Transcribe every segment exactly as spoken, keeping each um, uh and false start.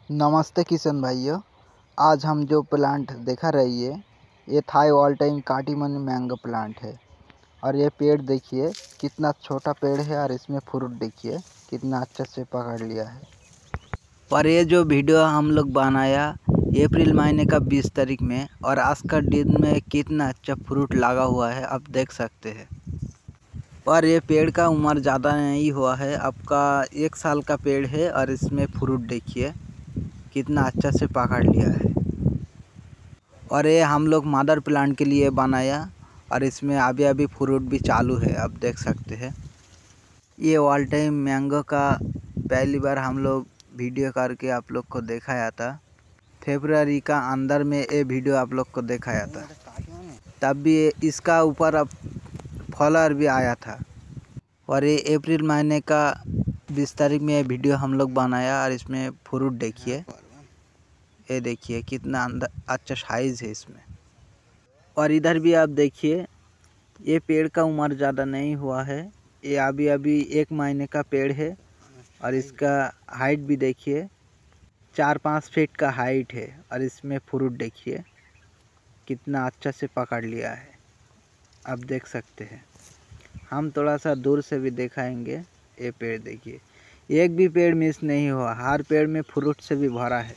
नमस्ते किशन भाइयों। आज हम जो प्लांट देखा रही है ये Thai all time Katimon mango plant है। और ये पेड़ देखिए कितना छोटा पेड़ है और इसमें फ्रूट देखिए कितना अच्छा से पकड़ लिया है। और ये जो वीडियो हम लोग बनाया अप्रैल महीने का बीस तारीख में और आज का दिन में कितना अच्छा फ्रूट लगा हुआ है आप देख सकते हैं। और ये पेड़ का उम्र ज़्यादा नहीं हुआ है, आपका एक साल का पेड़ है और इसमें फ्रूट देखिए कितना अच्छा से पकड़ लिया है। और ये हम लोग मदर प्लांट के लिए बनाया और इसमें अभी अभी फ्रूट भी चालू है, आप देख सकते हैं। ये ऑल टाइम मैंगो का पहली बार हम लोग वीडियो करके आप लोग को दिखाया था। फरवरी का अंदर में ये वीडियो आप लोग को दिखाया था, तब भी इसका ऊपर अब फॉलोअर भी आया था। और ये अप्रैल महीने का बीस तारीख में ये वीडियो हम लोग बनाया और इसमें फ्रूट देखिए, ये देखिए कितना अंदर अच्छा साइज़ है इसमें। और इधर भी आप देखिए ये पेड़ का उम्र ज़्यादा नहीं हुआ है, ये अभी अभी एक महीने का पेड़ है। और इसका हाइट भी देखिए चार पाँच फीट का हाइट है। और इसमें फ्रूट देखिए कितना अच्छा से पकड़ लिया है, आप देख सकते हैं। हम थोड़ा सा दूर से भी दिखाएंगे। ये पेड़ देखिए एक भी पेड़ मिस नहीं हुआ, हर पेड़ में फ्रूट से भी भरा है।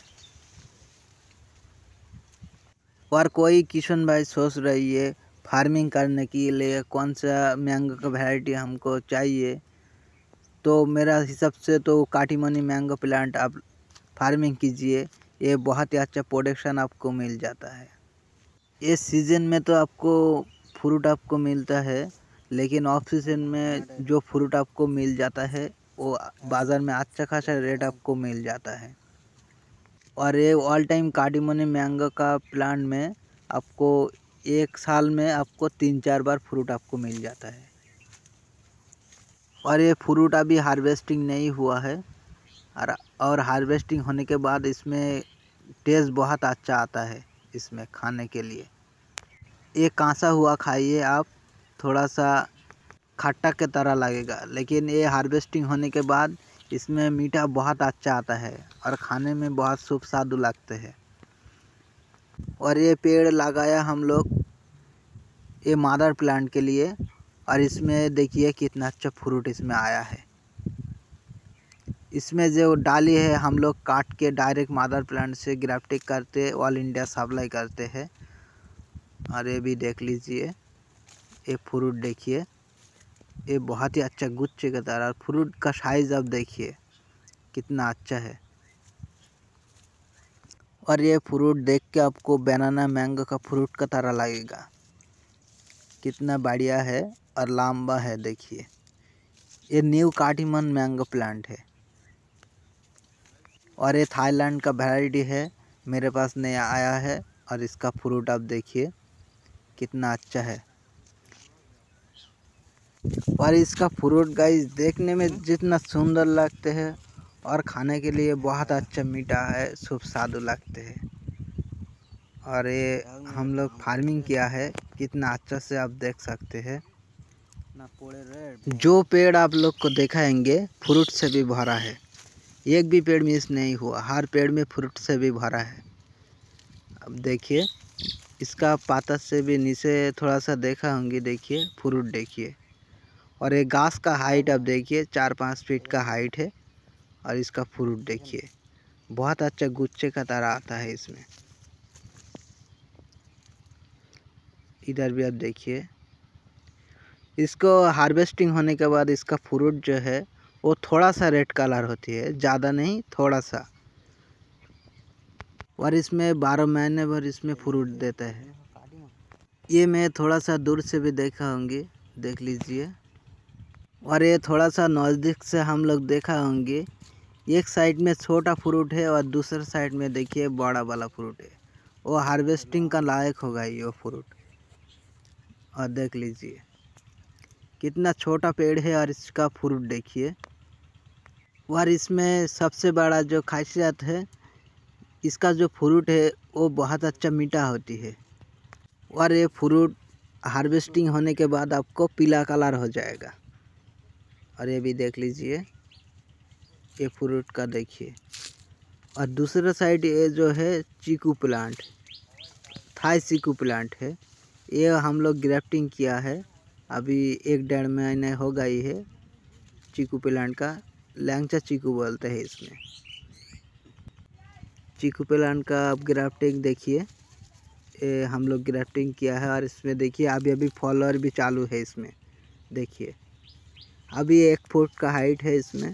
और कोई किशन भाई सोच रही है फार्मिंग करने के लिए कौन सा मैंगो का वैरायटी हमको चाहिए, तो मेरा हिसाब से तो काटीमनी मैंगो प्लांट आप फार्मिंग कीजिए, ये बहुत ही अच्छा प्रोडक्शन आपको मिल जाता है। इस सीज़न में तो आपको फ्रूट आपको मिलता है, लेकिन ऑफ सीजन में जो फ्रूट आपको मिल जाता है वो बाज़ार में अच्छा खासा रेट आपको मिल जाता है। और ये ऑल टाइम काटीमनी मैंगो का प्लांट में आपको एक साल में आपको तीन चार बार फ्रूट आपको मिल जाता है। और ये फ्रूट अभी हार्वेस्टिंग नहीं हुआ है, और और हार्वेस्टिंग होने के बाद इसमें टेस्ट बहुत अच्छा आता है इसमें खाने के लिए। ये कांसा हुआ खाइए आप, थोड़ा सा खट्टा के तरह लगेगा, लेकिन ये हार्वेस्टिंग होने के बाद इसमें मीठा बहुत अच्छा आता है और खाने में बहुत सुस्वादु लगते हैं। और ये पेड़ लगाया हम लोग ये मदर प्लांट के लिए, और इसमें देखिए कितना अच्छा फ्रूट इसमें आया है। इसमें जो डाली है हम लोग काट के डायरेक्ट मदर प्लांट से ग्राफ्टिंग करते ऑल इंडिया सप्लाई करते हैं। और ये भी देख लीजिए ये फ्रूट देखिए, ये बहुत ही अच्छा गुच्छे की तरह। फ्रूट का साइज़ अब देखिए कितना अच्छा है। और ये फ्रूट देख के आपको बनाना मैंगो का फ्रूट का तरह लगेगा, कितना बढ़िया है और लंबा है। देखिए ये न्यू काटीमन मैंगो प्लांट है और ये थाईलैंड का वैरायटी है, मेरे पास नया आया है। और इसका फ्रूट आप देखिए कितना अच्छा है। और इसका फ्रूट गाइस देखने में जितना सुंदर लगते हैं और खाने के लिए बहुत अच्छा मीठा है, सुस्वादु लगते हैं। और ये हम लोग फार्मिंग किया है कितना अच्छा से आप देख सकते हैं। जो पेड़ आप लोग को दिखाएंगे फ्रूट से भी भरा है, एक भी पेड़ मिस नहीं हुआ, हर पेड़ में फ्रूट से भी भरा है। अब देखिए इसका पाता से भी नीचे थोड़ा सा देखा होंगे, देखिए फ्रूट देखिए। और ये घास का हाइट अब देखिए चार पाँच फीट का हाइट है। और इसका फ्रूट देखिए बहुत अच्छा गुच्छे का तरह आता है इसमें। इधर भी आप देखिए, इसको हार्वेस्टिंग होने के बाद इसका फ्रूट जो है वो थोड़ा सा रेड कलर होती है, ज़्यादा नहीं थोड़ा सा। और इसमें बारह महीने भर इसमें फ्रूट देता है। ये मैं थोड़ा सा दूर से भी देखा होंगे, देख लीजिए। और ये थोड़ा सा नज़दीक से हम लोग देखा होंगे, एक साइड में छोटा फ्रूट है और दूसरे साइड में देखिए बड़ा वाला फ्रूट है, वो हार्वेस्टिंग का लायक होगा ये वो फ्रूट। और देख लीजिए कितना छोटा पेड़ है और इसका फ्रूट देखिए। और इसमें सबसे बड़ा जो खासियत है, इसका जो फ्रूट है वो बहुत अच्छा मीठा होती है। और ये फ्रूट हार्वेस्टिंग होने के बाद आपको पीला कलर हो जाएगा। और ये भी देख लीजिए ये फ्रूट का देखिए। और दूसरा साइड ये जो है चीकू प्लांट, थाई चीकू प्लांट है। ये हम लोग ग्राफ्टिंग किया है, अभी एक डेढ़ महीने हो गई है। चीकू प्लांट का लैंगचा चीकू बोलते हैं इसमें। चीकू प्लांट का अब ग्राफ्टिंग देखिए, ये हम लोग ग्राफ्टिंग किया है और इसमें देखिए अभी अभी फॉलोअर भी चालू है इसमें। देखिए अभी एक फुट का हाइट है इसमें।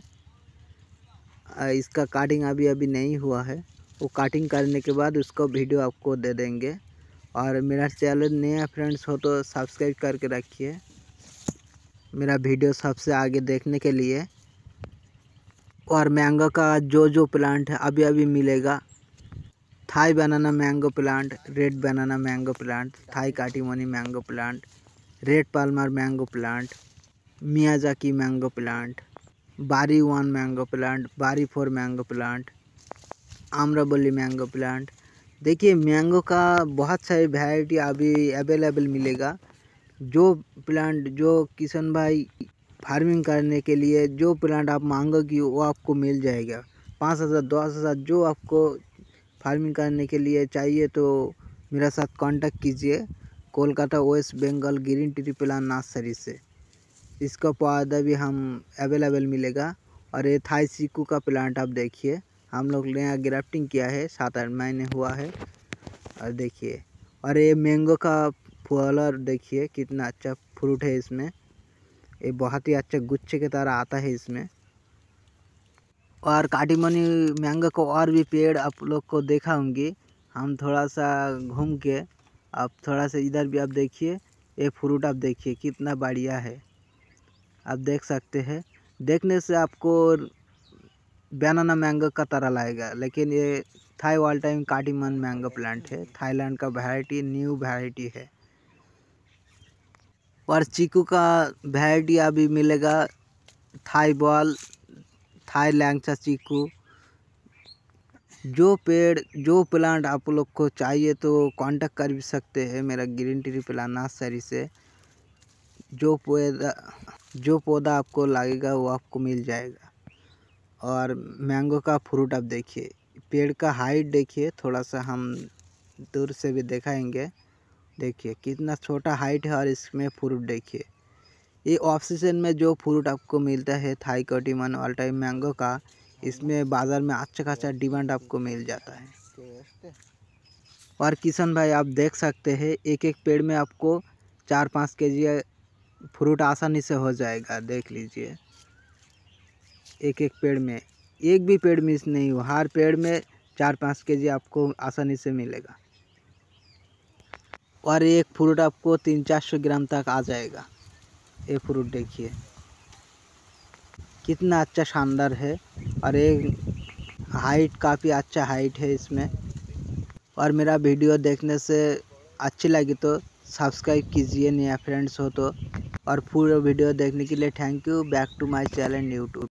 इसका काटिंग अभी अभी नहीं हुआ है, वो काटिंग करने के बाद उसको वीडियो आपको दे देंगे। और मेरा चैनल नया फ्रेंड्स हो तो सब्सक्राइब करके रखिए मेरा वीडियो सबसे आगे देखने के लिए। और मैंगो का जो जो प्लांट है अभी अभी मिलेगा, Thai banana mango plant, red banana mango plant, Thai Katimon mango plant, red Palmer mango plant, Miyazaki mango plant, Bari one mango plant, Bari four mango plant, Amrapali mango plant. देखिए मैंगो का बहुत सारी वैरायटी अभी अवेलेबल मिलेगा। जो प्लांट जो किशन भाई farming करने के लिए जो प्लांट आप मांगोगी वो आपको मिल जाएगा। पाँच हज़ार दस हज़ार जो आपको फार्मिंग करने के लिए चाहिए तो मेरे साथ कांटेक्ट कीजिए, Kolkata West Bengal green tree plant nursery से। इसका पौधा भी हम अवेलेबल मिलेगा। और ये थाई चीकू का प्लांट आप देखिए, हम लोग नया ग्राफ्टिंग किया है, सात आठ महीने हुआ है। और देखिए, और ये मैंगो का फ्लावर देखिए कितना अच्छा फ्रूट है इसमें। ये बहुत ही अच्छा गुच्छे की तरह आता है इसमें। और काटीमोनी मैंगो को और भी पेड़ आप लोग को देखा होंगे, हम थोड़ा सा घूम के आप थोड़ा सा इधर भी आप देखिए, ये फ्रूट आप देखिए कितना बढ़िया है, आप देख सकते हैं। देखने से आपको बनाना मैंगो का तरह लगेगा, लेकिन ये Thai all time Katimon mango plant है। थाईलैंड का वैरायटी, न्यू वैरायटी है। और चीकू का वैरायटी अभी मिलेगा, थाई बॉल, थाई लैंगचा चीकू। जो पेड़ जो प्लांट आप लोग को चाहिए तो कांटेक्ट कर भी सकते हैं मेरा ग्रीन ट्री प्लांट नर्सरी से। जो पौधा जो पौधा आपको लगेगा वो आपको मिल जाएगा। और मैंगो का फ्रूट आप देखिए, पेड़ का हाइट देखिए, थोड़ा सा हम दूर से भी दिखाएंगे। देखिए कितना छोटा हाइट है और इसमें फ्रूट देखिए। ये ऑफ सीजन में जो फ्रूट आपको मिलता है Thai Katimon all time mango का, इसमें बाज़ार में अच्छा खासा डिमांड आपको मिल जाता है। और किशन भाई आप देख सकते हैं, एक एक पेड़ में आपको चार पाँच के जी फ्रूट आसानी से हो जाएगा। देख लीजिए, एक एक पेड़ में एक भी पेड़ मिस नहीं हुआ, हर पेड़ में चार पाँच के जी आपको आसानी से मिलेगा। और एक फ्रूट आपको तीन चार सौ ग्राम तक आ जाएगा। ये फ्रूट देखिए कितना अच्छा शानदार है। और एक हाइट काफ़ी अच्छा हाइट है इसमें। और मेरा वीडियो देखने से अच्छी लगी तो सब्सक्राइब कीजिए नया फ्रेंड्स हो तो। और पूरा वीडियो देखने के लिए thank you. Back to my channel YouTube.